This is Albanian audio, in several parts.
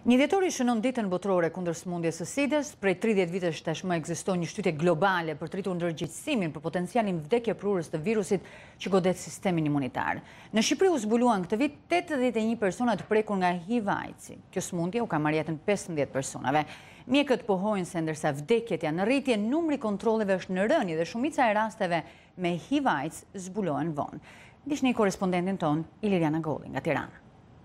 Një dhjetori shënon ditën botërore kundër sëmundjes së SIDA-s. Prej 30 vitesh tashmë ekziston një shtytje globale për të rritur ndërgjegjësimin për potencialin vdekjeprurës të virusit që godet sistemin imunitar. Në Shqipëri u zbuluan këtë vit 81 persona të prekur nga HIV-AIDS. Kjo sëmundje u ka marrë jetën 15 personave. Mjekët pohojnë se ndërsa vdekjet janë në rritje, numri kontrolleve është në rënje dhe shumica e rasteve me HIV-AIDS zbulohen vonë. Ndiqni korrespondentin ton Iliriana Golli nga Tirana.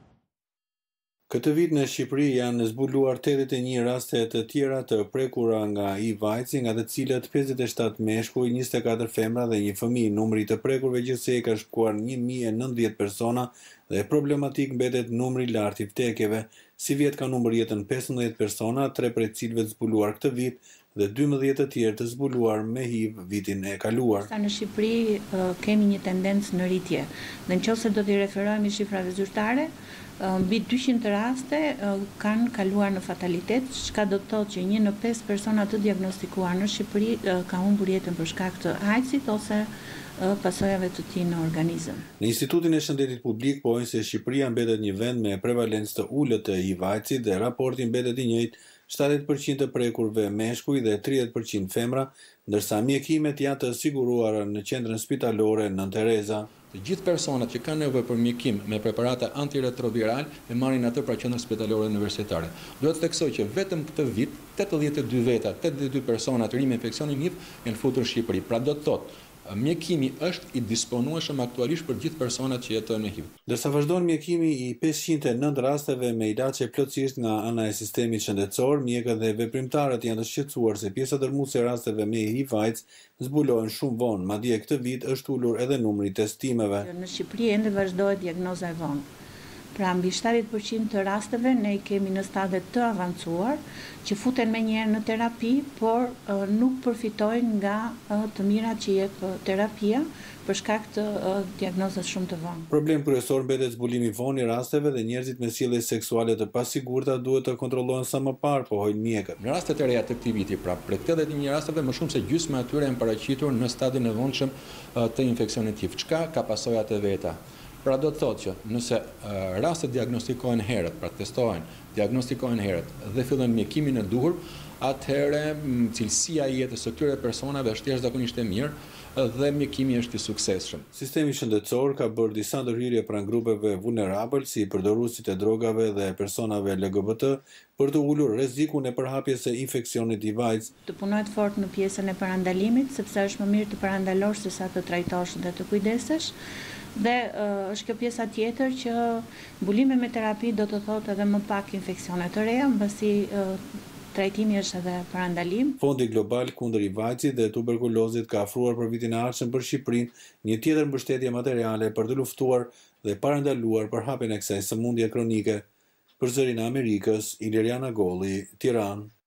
Këtë vit në Shqipëri janë zbuluar 81 raste të tjera të prekura nga HIV-AIDS, nga të cilët 57 meshkuj, 24 femra dhe një fëmijë. Numri të prekurve gjithsej ka shkuar 1090 persona dhe problematik mbetet numri i lartë i vdekjeve. Si vjet ka numër jetën 15 persona, 3 prej cilëve zbuluar këtë vit dhe 12 të tjerë të zbuluar me HIV vitin e kaluar. Në Shqipëri kemi një tendencë në rritje. Dhe nëse do t'i referohemi shifrave zyrtare, mbi 200 raste kanë kaluar në fatalitet, çka do të thotë që 1 në 5 persona të diagnostikuar në Shqipëri ka humbur jetën për shkak të AIDS-it ose pasojave të tij në organizëm. Në Institutin e Shëndetit Publik pohojnë se Shqipëria mbetet një vend me prevalencë të ulët të HIV-AIDS-it dhe raporti mbetet i njëjtë, 70% të prekurve meshkuj dhe 30% femra, ndërsa mjekimet janë të siguruara në qendrën spitalore Nën Tereza. Të gjithë personat që kanë nevojë për mjekim me preparate antiretroviral e marrin atë pra qendrën spitalore universitare. Duhet të theksoj që vetëm këtë vit 82 persona të rinj me infeksionin HIV janë futur në Shqipëri. Pra do të thotë mjekimi është i disponueshëm aktualisht për gjithë personat që jetojnë me HIV. Ndërsa vazhdon mjekimi i 509 rasteve me ilaçe plotësisht nga ana e sistemit shëndetësor, mjekët dhe veprimtarët janë të shqetësuar se pjesa dërmuese e rasteve me HIV-AIDS zbulohen shumë vonë, madje këtë vit është ulur edhe numri i testimeve. Në Shqipëri ende vazhdohet diagnoza e vonë. Pra mbi 70% të rasteve ne kemi në stade të avancuar që futen menjëherë në terapi, por nuk përfitojnë nga të mirat që jep terapia për shkak të diagnozës shumë të vonë. Problem kryesor mbetet zbulimi vonë i rasteve dhe njerëzit me sjellje seksuale të pasigurta duhet të kontrollohen sa më parë, pohojnë mjekët. Në rastet e reja të këtij viti, pra prej 81 rasteve më shumë se gjysma e tyre janë paraqitur në stadin e vonshëm të infeksionit HIV, çka ka pasojat e veta. Pra do të thotë që nëse rastet diagnostikohen herët, pra testohen, diagnostikohen herët dhe fillojnë mjekimin e duhur, atëherë cilësia e jetës së këtyre personave është jashtëzakonisht e mirë dhe mjekimi është i suksesshëm. Sistemi shëndetësor ka bërë disa ndërhyrje pranë grupeve vulnerabël si përdoruesit e drogave dhe personave LGBT për të ulur rrezikun e përhapjes së infeksionit HIV-AIDS. Të punohet fort në pjesën e parandalimit, sepse është më mirë të parandalosh sesa të trajtosh dhe të kujdesesh. Dhe është kjo pjesa tjetër që mbulimi me terapi do të thotë edhe më pak infeksione të reja, mbasi trajtimi është edhe parandalim. Fondi global kundër HIV-AIDS dhe tuberkulozit ka ofruar për vitin e ardhshëm për Shqipërinë një tjetër mbështetje materiale për të luftuar dhe parandaluar përhapjen e kësaj sëmundje kronike. Për Zërin e Amerikës, Iliriana Golli, Tiranë.